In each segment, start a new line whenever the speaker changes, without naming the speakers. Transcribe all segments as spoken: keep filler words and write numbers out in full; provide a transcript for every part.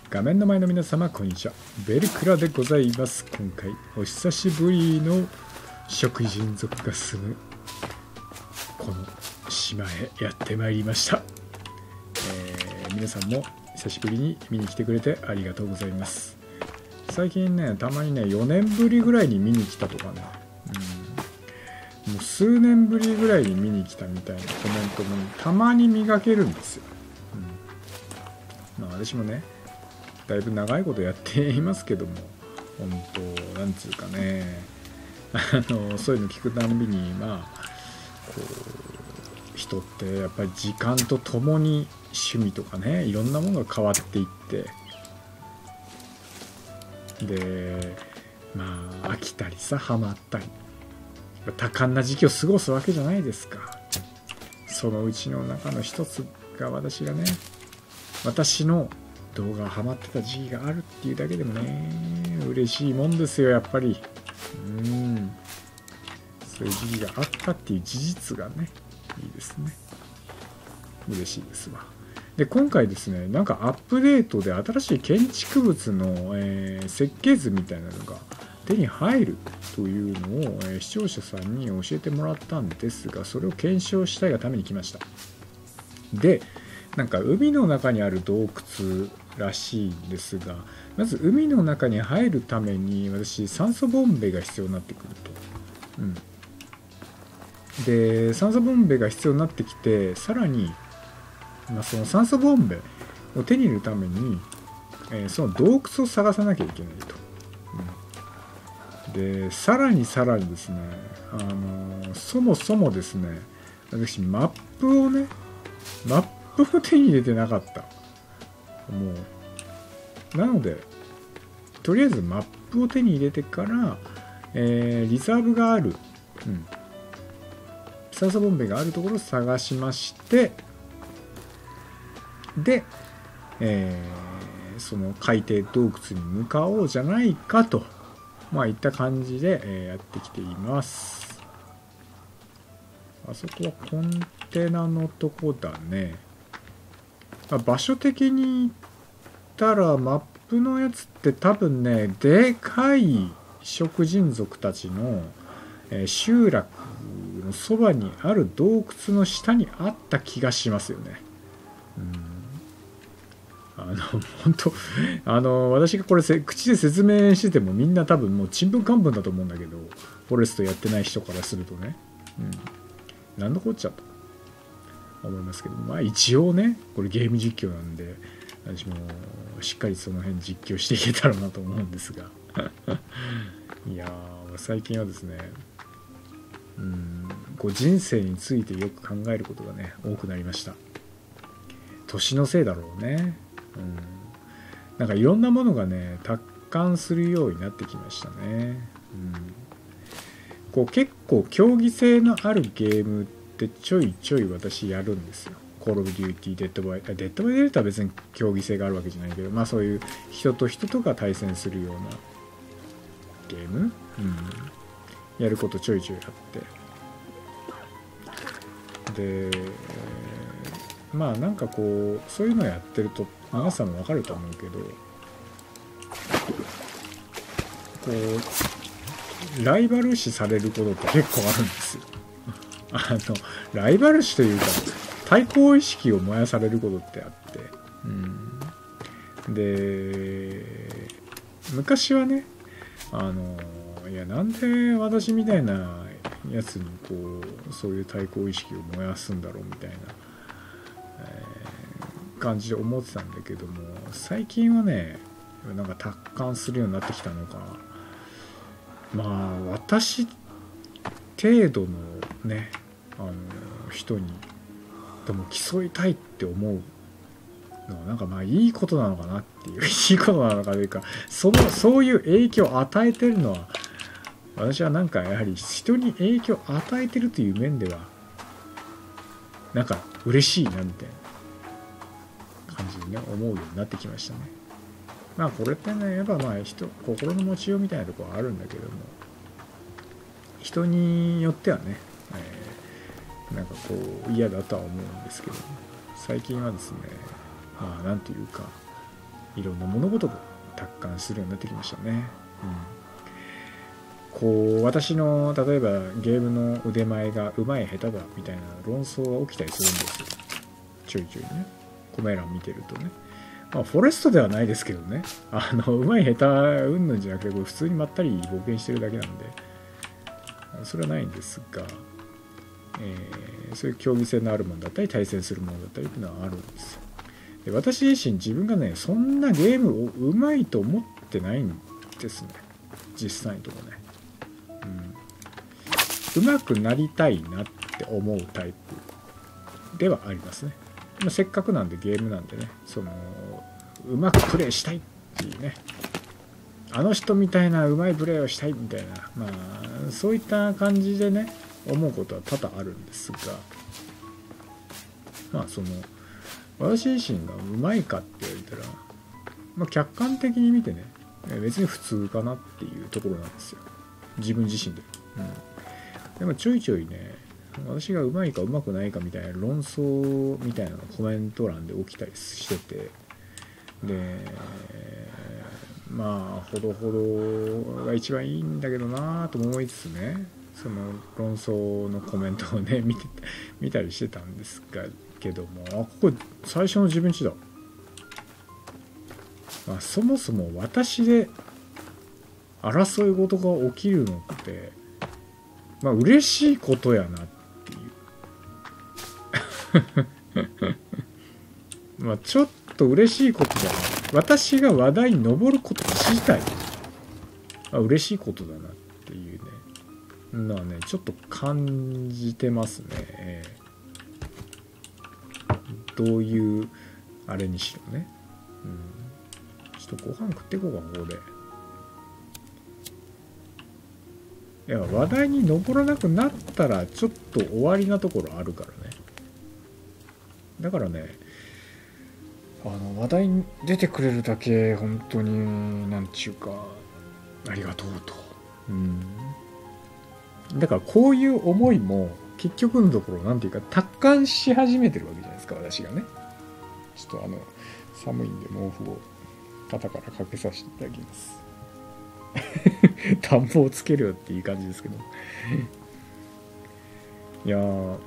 画面の前の皆様こんにちは、ベルクラでございます。今回お久しぶりの食人族が住むこの島へやってまいりました。えー、皆さんも久しぶりに見に来てくれてありがとうございます。最近ね、たまにねよねんぶりぐらいに見に来たとかね、うん、もう数年ぶりぐらいに見に来たみたいなコメントもたまに見かけるんですよ。うん、まあ私もねだいぶ長いことやっていますけども、本当なんつうかね、あのそういうの聞くたびに、まあこう人ってやっぱり時間とともに趣味とかね、いろんなものが変わっていって、でまあ飽きたりさ、ハマったり多感な時期を過ごすわけじゃないですか。そのうちの中の一つが私がね、私の動画がハマってた時期があるっていうだけでもね、嬉しいもんですよ、やっぱり。うん、そういう時期があったっていう事実がね、いいですね。嬉しいですわ。で、今回ですね、なんかアップデートで新しい建築物の、えー、設計図みたいなのが手に入るというのを、えー、視聴者さんに教えてもらったんですが、それを検証したいがために来ました。で、なんか海の中にある洞窟らしいんですが、まず海の中に入るために私酸素ボンベが必要になってくると、うん、で酸素ボンベが必要になってきて、さらに、まあ、その酸素ボンベを手に入れるために、えー、その洞窟を探さなきゃいけないと、うん、でさらにさらにですね、あのー、そもそもですね、私マップをねマップを手に入れてなかった。もうなのでとりあえずマップを手に入れてから、えー、リザーブがある、うん、酸素ボンベがあるところを探しまして、で、えー、その海底洞窟に向かおうじゃないかと、まあいった感じで、えー、やってきています。あそこはコンテナのとこだね。場所的に言ったらマップのやつって多分ね、でかい食人族たちの、えー、集落のそばにある洞窟の下にあった気がしますよね。うん、あの本当あの私がこれ口で説明しててもみんな多分もうちんぷんかんぷんだと思うんだけど、フォレストやってない人からするとね、うん、なんのこっちゃと思いますけど、まあ一応ねこれゲーム実況なんで私もしっかりその辺実況していけたらなと思うんですがいやー最近はですね、うんこう人生についてよく考えることがね多くなりました。年のせいだろうね、うん、なんかいろんなものがね達観するようになってきましたね、うん、こう結構競技性のあるゲームってちょいちょい私やるんですよ。コールオブデューティー、デッドバイ、デッドバイデータは別に競技性があるわけじゃないけど、まあそういう人と人とが対戦するようなゲーム、うん、やることちょいちょいあって、でまあなんかこうそういうのやってると皆さんもわかると思うけど、こうライバル視されることって結構あるんですよ。あのライバル視というか対抗意識を燃やされることってあって、うん、で昔はね、あのいやなんで私みたいなやつにこうそういう対抗意識を燃やすんだろうみたいな、えー、感じで思ってたんだけども、最近はねなんか達観するようになってきたのか、まあ私程度のねあの人にでも競いたいって思うのはなんかまあいいことなのかなっていういいことなのかというか、そのそういう影響を与えてるのは私はなんかやはり人に影響を与えてるという面ではなんか嬉しいなみたいな感じにね思うようになってきましたね。まあこれってねやっぱまあ人心の持ちようみたいなところはあるんだけども、人によってはね、えー、なんかこう嫌だとは思うんですけども、最近はですねまあなんていうかいろんな物事を達観するようになってきましたね。うん、こう私の例えばゲームの腕前がうまい下手だみたいな論争が起きたりするんですよ。ちょいちょいね、コメ欄見てるとね。まあ、フォレストではないですけどね、あのうまい下手うんぬんじゃなくて、これ普通にまったり冒険してるだけなんで、それはないんですが、えー、そういう競技性のあるものだったり対戦するものだったりっていうのはあるんですよ。で、私自身自分がねそんなゲームをうまいと思ってないんですね、実際のところね。うん、うまくなりたいなって思うタイプではありますね。まあ、せっかくなんでゲームなんでね、そのうまくプレイしたいっていうね、あの人みたいなうまいプレイをしたいみたいな、まあそういった感じでね思うことは多々あるんですが、まあその私自身がうまいかって言われたら、まあ、客観的に見てね別に普通かなっていうところなんですよ、自分自身で。うん、でもちょいちょいね私がうまいかうまくないかみたいな論争みたいなのがコメント欄で起きたりしてて、でまあほどほどが一番いいんだけどなと思いつつね、その論争のコメントをね見て見たりしてたんですがけども、あここ最初の自分ちだ、まあ、そもそも私で争い事が起きるのってまあ嬉しいことやなっていうまあちょっと嬉しいことだな、私が話題に上ること自体あ嬉しいことだなっていうねのはねちょっと感じてますね、えー、どういうあれにしろね、うん、ちょっとご飯食っていこうかここで。いや話題に上らなくなったらちょっと終わりなところあるからね。だからねあの話題に出てくれるだけ本当になんちゅうかありがとうと、うん、だからこういう思いも結局のところなんていうか達観し始めてるわけじゃないですか、私がね。ちょっとあの寒いんで毛布を肩からかけさせていただきます暖房つけるよっていい感じですけどいやー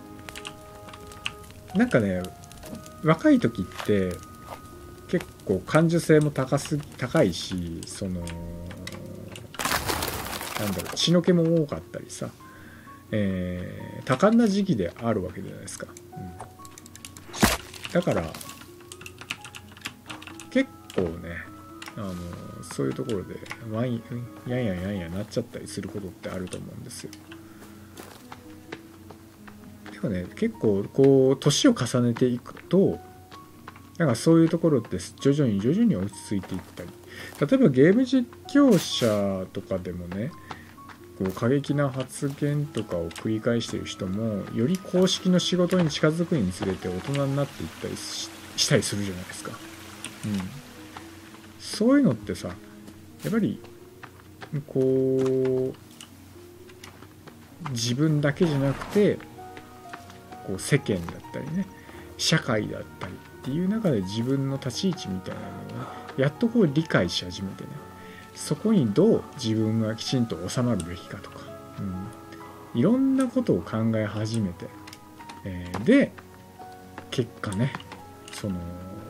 なんかね若い時って結構感受性も高す高いし、そのなんだろう血の気も多かったりさ、えー、多感な時期であるわけじゃないですか、うん、だから結構ねあのそういうところでワインやんやんやんやんなっちゃったりすることってあると思うんですよ。でもね結構こう年を重ねていくとなんかそういうところって徐々に徐々に落ち着いていったり、例えばゲーム実況者とかでもねこう過激な発言とかを繰り返している人もより公式の仕事に近づくにつれて大人になっていったり し, したりするじゃないですか。うん、そういうのってさやっぱりこう自分だけじゃなくてこう世間だったりね社会だったりっていう中で自分の立ち位置みたいなのをやっとこう理解し始めてね、そこにどう自分がきちんと収まるべきかとか、うん、いろんなことを考え始めて、えー、で結果ねその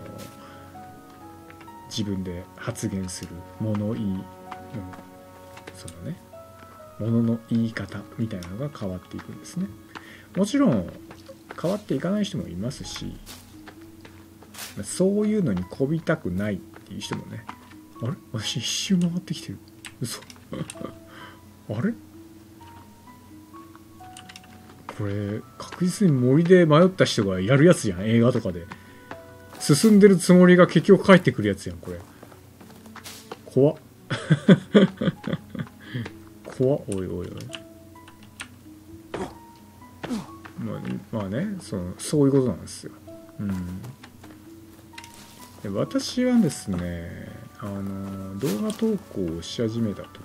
自分で発言する物言い、うん、そのね物の言い方みたいなのが変わっていくんですね。もちろん変わっていかない人もいますし、そういうのにこびたくないっていう人もね、あれ私一周回ってきてる嘘あれこれ確実に森で迷った人がやるやつじゃん、映画とかで進んでるつもりが結局帰ってくるやつやんこれ。怖っ怖っおいおいおい。まあ、まあねそのそういうことなんですよ。うんで私はですねあの動画投稿をし始めた時、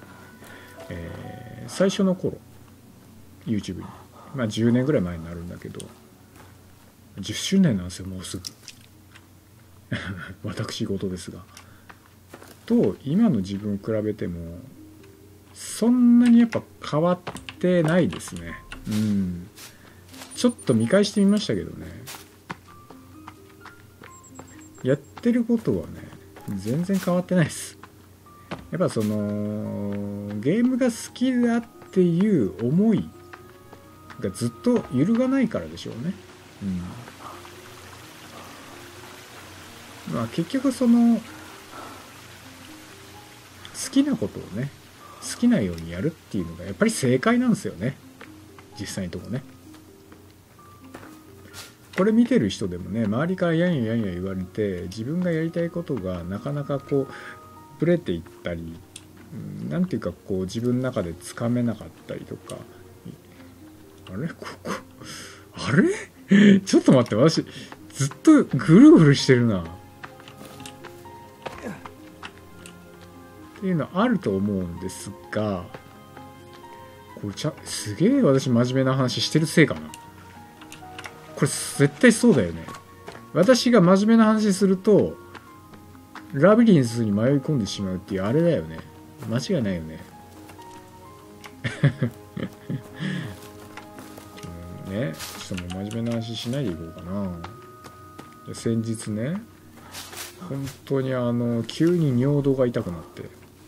えー、最初の頃 YouTube にまあじゅうねんぐらい前になるんだけどじゅっしゅうねんなんですよもうすぐ。 私事ですが。と今の自分を比べてもそんなにやっぱ変わってないですね。うん。ちょっと見返してみましたけどね。やってることはね、全然変わってないです。やっぱそのゲームが好きだっていう思いがずっと揺るがないからでしょうね。うん。まあ結局その好きなことをね、好きなようにやるっていうのがやっぱり正解なんですよね。実際のとこね。これ見てる人でもね、周りからやんややんや言われて自分がやりたいことがなかなかこうブレていったり、なんていうかこう自分の中でつかめなかったりとか、あれここあれちょっと待って、私ずっとぐるぐるしてるなっていうのはあると思うんですが、これちゃすげえ私真面目な話してるせいかな。これ絶対そうだよね。私が真面目な話するとラビリンスに迷い込んでしまうっていうあれだよね。間違いないよね。ね、ちょっともう真面目な話しないでいこうかな。先日ね、本当にあの急に尿道が痛くなって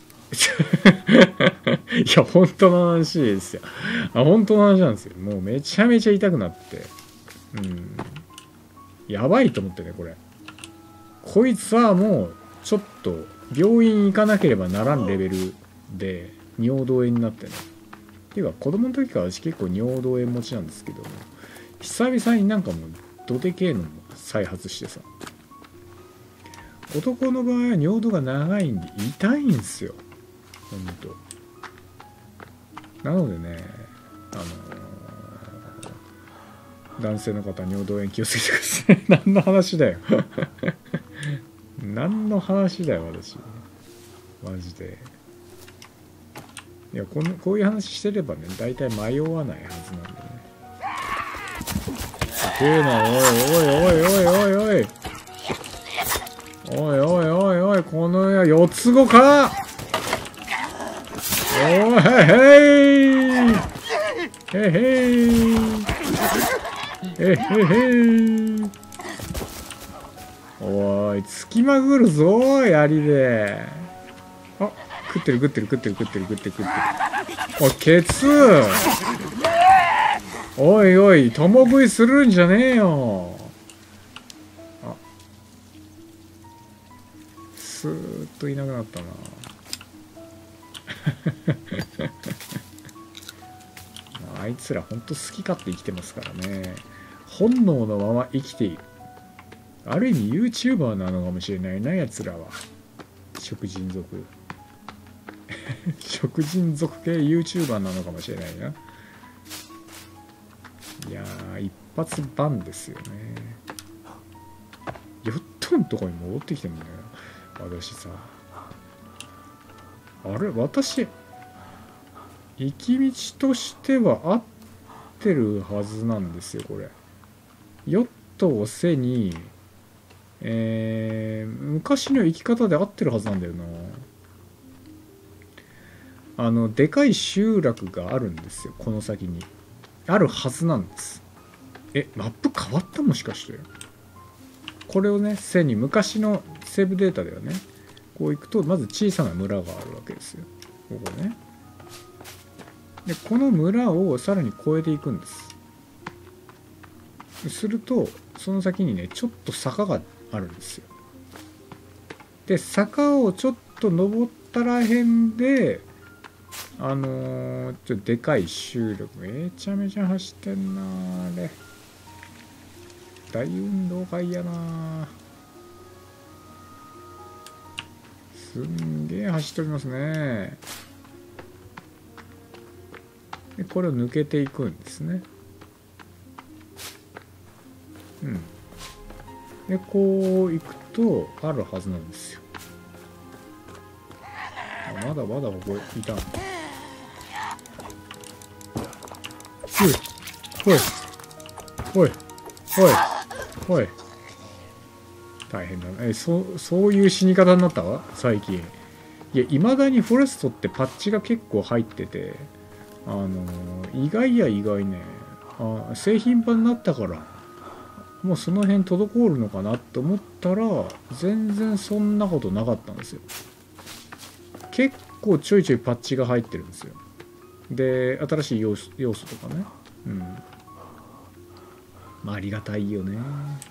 いや本当の話ですよ。あ、本当の話なんですよ。もうめちゃめちゃ痛くなって、うん、やばいと思ってね、これこいつはもうちょっと病院行かなければならんレベルで尿道炎になってね。っていうか子供の時から私結構尿道炎持ちなんですけども、久々になんかもうドデケーの再発してさ、男の場合は尿道が長いんで痛いんですよ、ほんと。なのでね、あのー、男性の方尿道炎気をつけてください何の話だよ何の話だよ私マジで。いや、このこういう話してればね、大体迷わないはずなんでね。すげえな、おいおいおいおいおいおいおいおいおいおい、このや四つ子か。おいへいへいへいへいへい、おいつきまぐるぞ槍で。あ、食ってる食ってる食ってる食ってる食ってる食ってる。おいケツ、おいおい共食いするんじゃねえよ。あ、スーッといなくなったなあいつらほんと好き勝手生きてますからね。本能のまま生きている。ある意味 YouTuber なのかもしれないな、やつらは。食人族食人族系 YouTuber なのかもしれないな。いやー、一発バンですよね。ヨットのとこに戻ってきてもね、私さ、あれ私行き道としては合ってるはずなんですよ、これ。ヨットを背に、えー、昔の生き方で合ってるはずなんだよな。あのでかい集落があるんですよ、この先にあるはずなんです。え、マップ変わった？もしかしてこれをね背に、昔のセーブデータではね、こう行くとまず小さな村があるわけですよ、ここね。でこの村をさらに越えていくんです。するとその先にねちょっと坂があるんですよ。で坂をちょっと登ったらへんで、あのー、ちょっとでかい集落、めちゃめちゃ走ってんなあれ。大運動会やな。すんげえ走っておりますね。でこれを抜けていくんですね。うん。でこう行くとあるはずなんですよ。あ、まだまだここいたんだ。おいおいおいおい、 大変だな。え、そ、そういう死に方になったわ最近。いや、未だにフォレストってパッチが結構入ってて、あのー、意外や意外ね、あ、製品版になったから、もうその辺滞るのかなって思ったら、全然そんなことなかったんですよ。結構ちょいちょいパッチが入ってるんですよ。で、新しい要素、要素とかね。うん。まあ、ありがたいよね。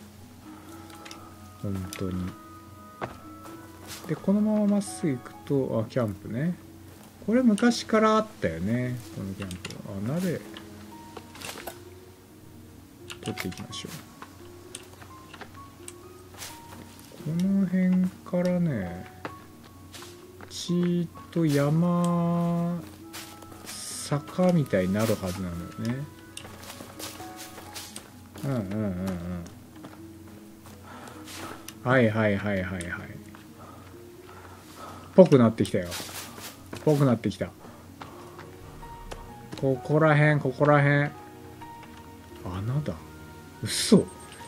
本当に。で、このまままっすぐ行くと、あ、キャンプね。これ昔からあったよね。このキャンプ。あ、鍋、取っていきましょう。この辺からね、ちーっと山、坂みたいになるはずなのよね。うんうんうんうん。はいはいはいはいはい。ぽくなってきたよ。ぽくなってきた。ここらへん、ここらへん。穴だ。嘘。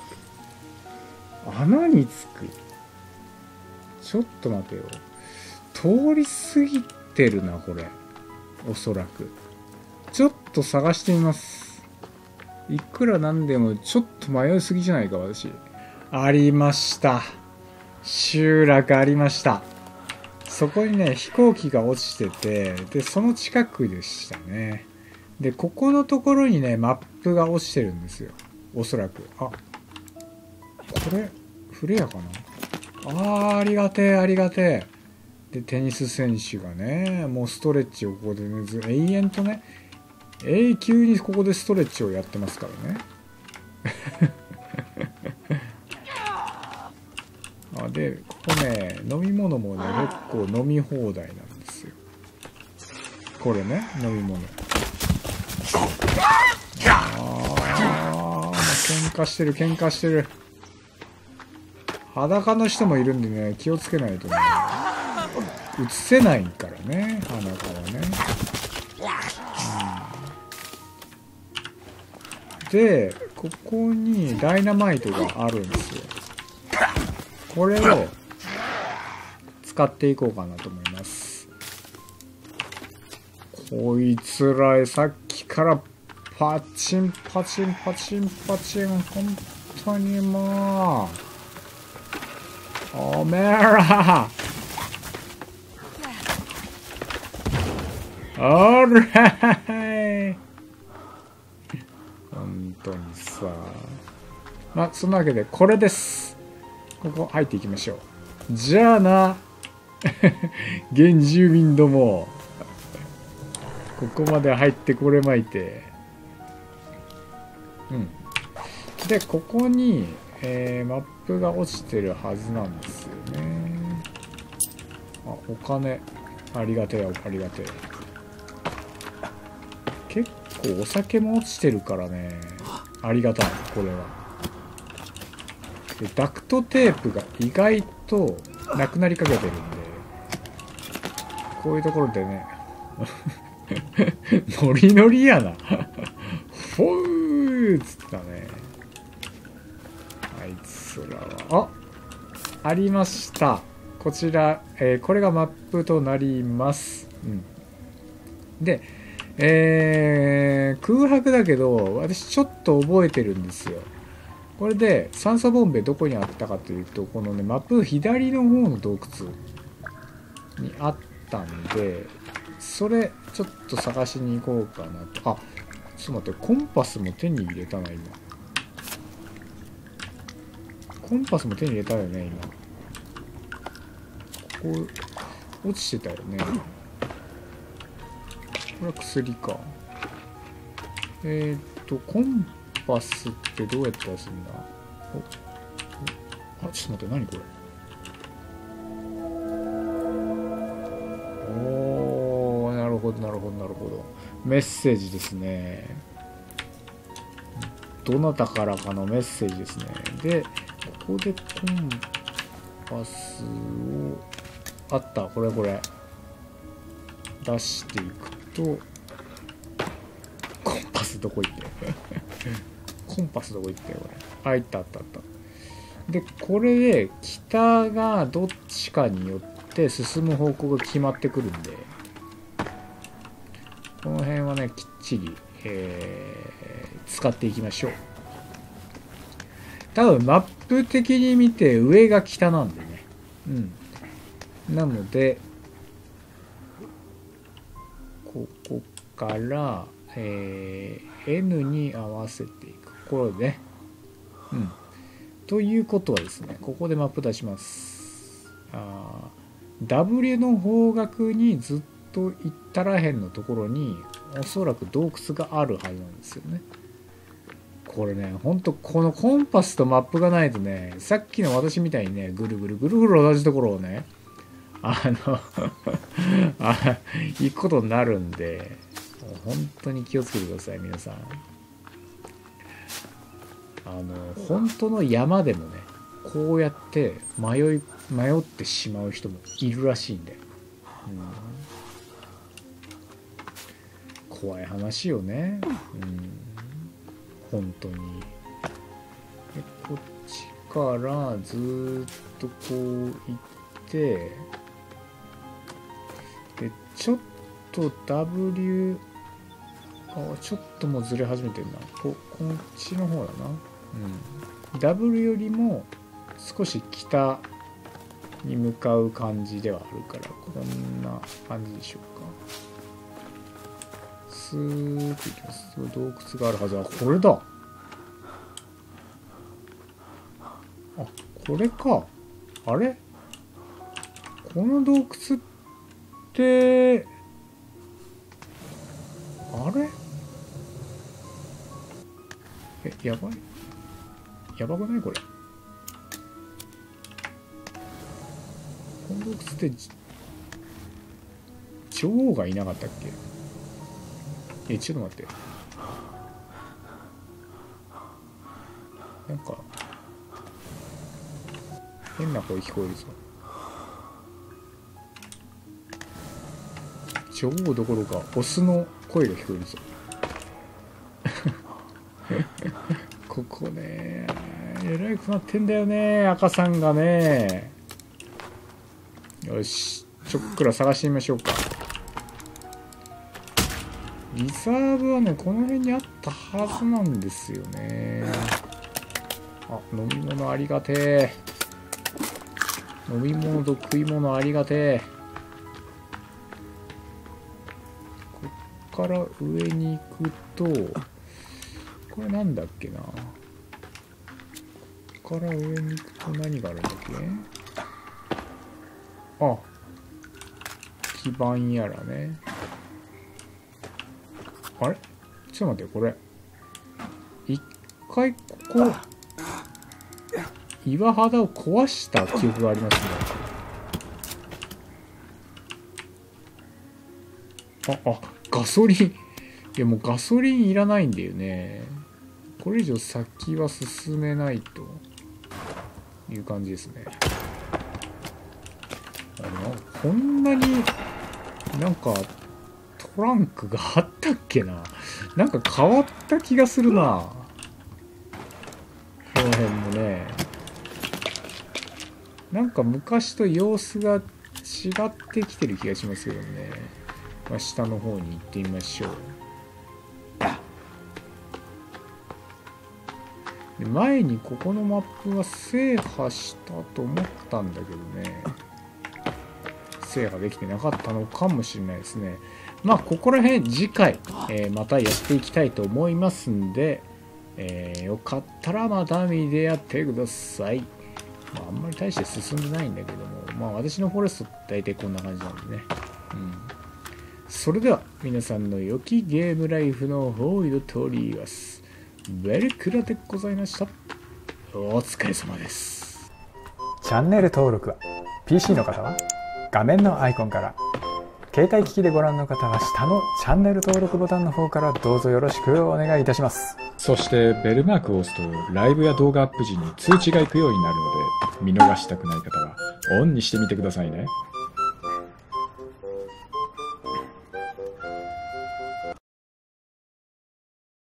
穴につく。ちょっと待てよ。通り過ぎてるな、これ。おそらく。ちょっと探してみます。いくらなんでも、ちょっと迷いすぎじゃないか、私。ありました。集落ありました。そこにね、飛行機が落ちてて、で、その近くでしたね。で、ここのところにね、マップが落ちてるんですよ。おそらく。あ、これ、フレアかな。あー、ありがてえ、ありがてえ。で、テニス選手がね、もうストレッチをここでね、ず永遠とね、永久にここでストレッチをやってますからね。あ、で、ここね、飲み物もね、結構飲み放題なんですよ。これね、飲み物。ああ、喧嘩してる、喧嘩してる。裸の人もいるんでね、気をつけないとね、映せないからね、裸はね。うん、で、ここにダイナマイトがあるんですよ。これを使っていこうかなと思います。こいつらさっきからパチンパチンパチンパチン、本当にもう、おめえら、おらい、本当にさ。まあそんなわけでこれです。ここ入っていきましょう。じゃあな原住民ども、ここまで入ってこれまいて、うん。で、ここに、えー、マップが落ちてるはずなんですよね。あ、お金。ありがてえ、ありがてえ。結構お酒も落ちてるからね。ありがたい、これは。で、ダクトテープが意外となくなりかけてるんで、こういうところでね、ノリノリやな。フォーっつったね。あいつらは。あ、ありました。こちら、えー、これがマップとなります。うん。で、えー、空白だけど、私ちょっと覚えてるんですよ。これで酸素ボンベどこにあったかというと、このね、マップ左の方の洞窟にあったんで、それちょっと探しに行こうかなと。あ、ちょっと待って、コンパスも手に入れたな今。コンパスも手に入れたよね今。ここ落ちてたよね。これは薬か。えー、っとコンパスってどうやって出すんだ。お、あ、ちょっと待って、何これ。おー、なるほどなるほどなるほど。メッセージですね。どなたからかのメッセージですね。で、ここでコンパスを、あった、これこれ。出していくと、コンパスどこ行ってコンパスどこ行ったよこれ。あ、いったあったあった。 でこれで北がどっちかによって進む方向が決まってくるんで、この辺はねきっちり、えー、使っていきましょう。多分マップ的に見て上が北なんでね。うん。なのでここから、えー、N に合わせていく。これでね。うん。ということはですね、ここでマップ出します。あ W の方角にずっと行ったらへんのところにおそらく洞窟があるはずなんですよね。これね、ほんとこのコンパスとマップがないとね、さっきの私みたいにね、ぐるぐるぐるぐる同じところをね、あのあ行くことになるんで、本当に気をつけてください皆さん。あの本当の山でもね、こうやって迷い迷ってしまう人もいるらしいんで、うん、怖い話よね、うん、本当に。でこっちからずーっとこう行ってでちょっと W あちょっともうずれ始めてるな。ここっちの方だな。うん、W よりも少し北に向かう感じではあるから、こんな感じでしょうか。スーッといきます。洞窟があるはずはこれだ。あ、これか。あれこの洞窟ってあれえ、やばいやばくないこれ。この洞窟って女王がいなかったっけ。え、ちょっと待って。なんか変な声聞こえるぞ。女王どころかオスの声が聞こえるぞ。ここねえらいくなってんだよね、赤さんがね。よし、ちょっくら探してみましょうか。リザーブはねこの辺にあったはずなんですよね。あ、飲み物ありがてえ。飲み物と食い物ありがてえ。こっから上に行くとこれなんだっけな。こっから上に行くと何があるんだっけ。あ、基盤やらね。あれちょっと待って、これ一回ここ岩肌を壊した記憶がありますね。ああガソリン、いやもうガソリンいらないんだよね。これ以上先は進めないという感じですね。あのこんなになんかトランクがあったっけな。なんか変わった気がするな、この辺もね。なんか昔と様子が違ってきてる気がしますけどね。まあ、下の方に行ってみましょう。で前にここのマップは制覇したと思ったんだけどね、制覇できてなかったのかもしれないですね。まあここら辺次回、えー、またやっていきたいと思いますんで、えー、よかったらまた見てやってください。まあ、あんまり大して進んでないんだけども、まあ私のフォレストって大体こんな感じなんでね。うん。それでは皆さんの良きゲームライフの方へとります。ベルクラでございました。お疲れ様です。
チャンネル登録は ピーシー の方は画面のアイコンから、携帯機器でご覧の方は下のチャンネル登録ボタンの方からどうぞよろしくお願いいたします。
そしてベルマークを押すとライブや動画アップ時に通知が行くようになるので、見逃したくない方はオンにしてみてくださいね。